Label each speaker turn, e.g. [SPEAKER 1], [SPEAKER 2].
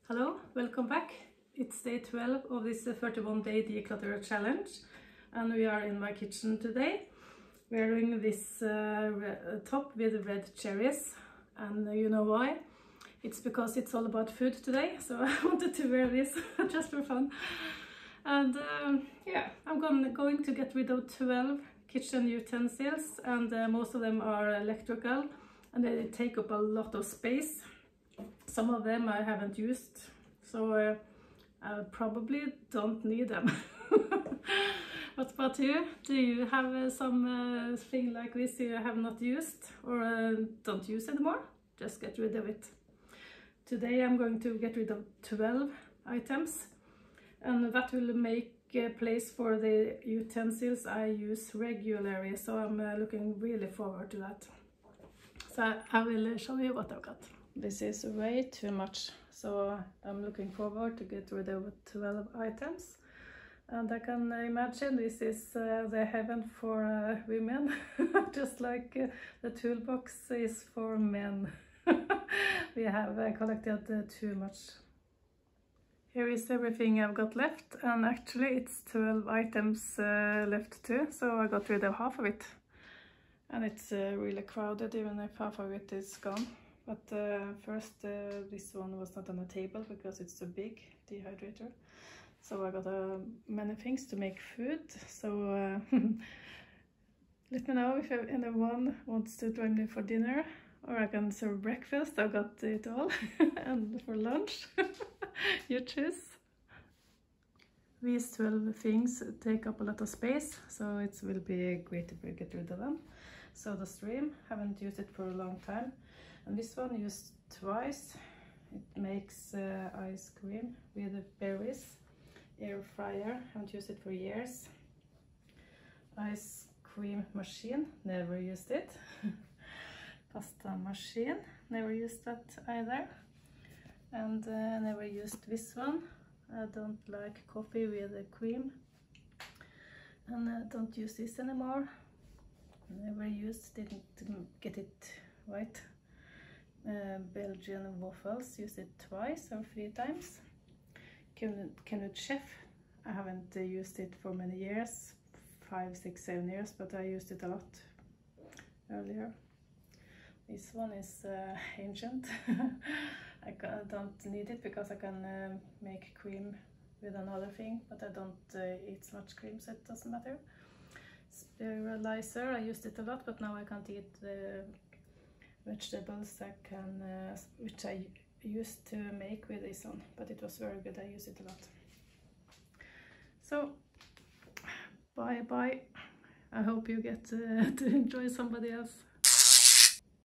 [SPEAKER 1] Hello, welcome back. It's day 12 of this 31-day declutter challenge, and we are in my kitchen today wearing this top with red cherries, and you know why? It's because it's all about food today, so I wanted to wear this just for fun. And yeah, I'm going to get rid of 12 kitchen utensils, and most of them are electrical and they take up a lot of space. Some of them I haven't used, so I probably don't need them. What about you? Do you have some thing like this you have not used or don't use anymore? Just get rid of it. Today I'm going to get rid of 12 items, and that will make place for the utensils I use regularly, so I'm looking really forward to that. So I will show you what I've got. This is way too much, so I'm looking forward to get rid of 12 items. And I can imagine this is the heaven for women, just like the toolbox is for men. We have collected too much. Here is everything I've got left, and actually it's 12 items left too, so I got rid of half of it. And it's really crowded, even if half of it is gone. But first, this one was not on the table because it's so big, dehydrator. So I got many things to make food. So let me know if anyone wants to join me for dinner, or I can serve breakfast. I got it all, and for lunch, you choose. These 12 things take up a lot of space, so it will be great to get rid of them. So the stream, haven't used it for a long time. And this one used twice. It makes ice cream with berries. Air fryer, haven't used it for years. Ice cream machine, never used it. Pasta machine, never used that either. And never used this one. I don't like coffee with cream. And I don't use this anymore. Never used, didn't get it right. Belgian waffles, used it twice or 3 times. Canut Chef, I haven't used it for many years, 5, 6, 7 years, but I used it a lot earlier. This one is ancient. I don't need it because I can make cream with another thing, but I don't eat so much cream, so it doesn't matter. Sterilizer, I used it a lot, but now I can't eat the vegetables which I used to make with this one, but it was very good. I use it a lot. So bye bye. I hope you get to enjoy somebody else.